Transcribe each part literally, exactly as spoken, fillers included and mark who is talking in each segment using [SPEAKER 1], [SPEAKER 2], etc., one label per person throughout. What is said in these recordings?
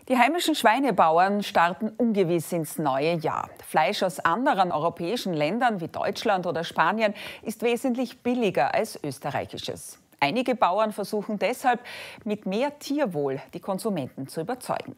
[SPEAKER 1] Die heimischen Schweinebauern starten ungewiss ins neue Jahr. Fleisch aus anderen europäischen Ländern wie Deutschland oder Spanien ist wesentlich billiger als österreichisches. Einige Bauern versuchen deshalb, mit mehr Tierwohl die Konsumenten zu überzeugen.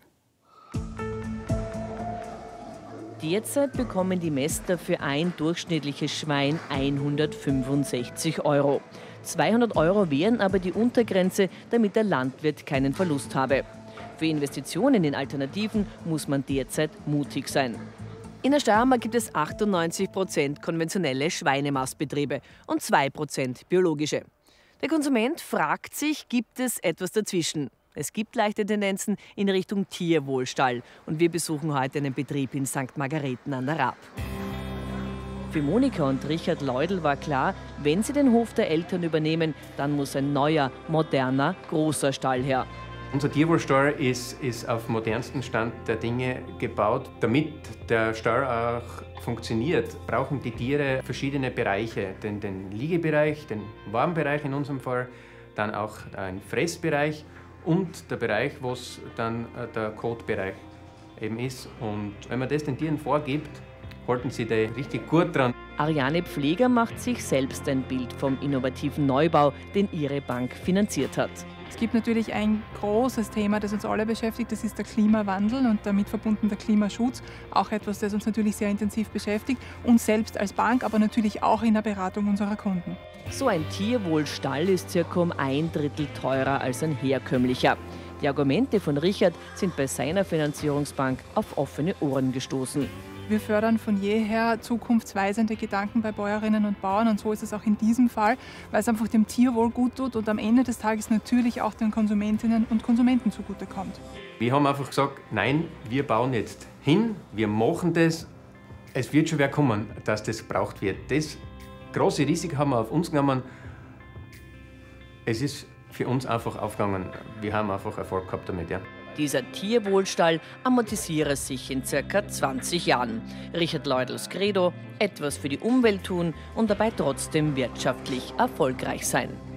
[SPEAKER 2] Derzeit bekommen die Mäster für ein durchschnittliches Schwein hundertfünfundsechzig Euro. zweihundert Euro wären aber die Untergrenze, damit der Landwirt keinen Verlust habe. Für Investitionen in Alternativen muss man derzeit mutig sein. In der Steiermark gibt es achtundneunzig Prozent konventionelle Schweinemastbetriebe und zwei Prozent biologische. Der Konsument fragt sich, gibt es etwas dazwischen? Es gibt leichte Tendenzen in Richtung Tierwohlstall. Und wir besuchen heute einen Betrieb in Sankt Margareten an der Raab. Für Monika und Richard Leudl war klar, wenn sie den Hof der Eltern übernehmen, dann muss ein neuer, moderner, großer Stall her.
[SPEAKER 3] Unser Tierwohlstall ist, ist auf modernsten Stand der Dinge gebaut. Damit der Stall auch funktioniert, brauchen die Tiere verschiedene Bereiche. Den, den Liegebereich, den Warmbereich in unserem Fall, dann auch ein Fressbereich und der Bereich, wo es dann der Kotbereich eben ist. Und wenn man das den Tieren vorgibt, halten sie da richtig gut dran.
[SPEAKER 2] Ariane Pfleger macht sich selbst ein Bild vom innovativen Neubau, den ihre Bank finanziert hat.
[SPEAKER 4] Es gibt natürlich ein großes Thema, das uns alle beschäftigt, das ist der Klimawandel und damit verbunden der Klimaschutz. Auch etwas, das uns natürlich sehr intensiv beschäftigt, uns selbst als Bank, aber natürlich auch in der Beratung unserer Kunden.
[SPEAKER 2] So ein Tierwohlstall ist circa um ein Drittel teurer als ein herkömmlicher. Die Argumente von Richard sind bei seiner Finanzierungsbank auf offene Ohren gestoßen.
[SPEAKER 4] Wir fördern von jeher zukunftsweisende Gedanken bei Bäuerinnen und Bauern und so ist es auch in diesem Fall, weil es einfach dem Tierwohl gut tut und am Ende des Tages natürlich auch den Konsumentinnen und Konsumenten zugutekommt.
[SPEAKER 3] Wir haben einfach gesagt, nein, wir bauen jetzt hin, wir machen das, es wird schon wer kommen, dass das gebraucht wird. Das große Risiko haben wir auf uns genommen. Es ist für uns einfach aufgegangen, wir haben einfach Erfolg gehabt damit. Ja.
[SPEAKER 2] Dieser Tierwohlstall amortisiere sich in circa zwanzig Jahren. Richard Leudls Credo: etwas für die Umwelt tun und dabei trotzdem wirtschaftlich erfolgreich sein.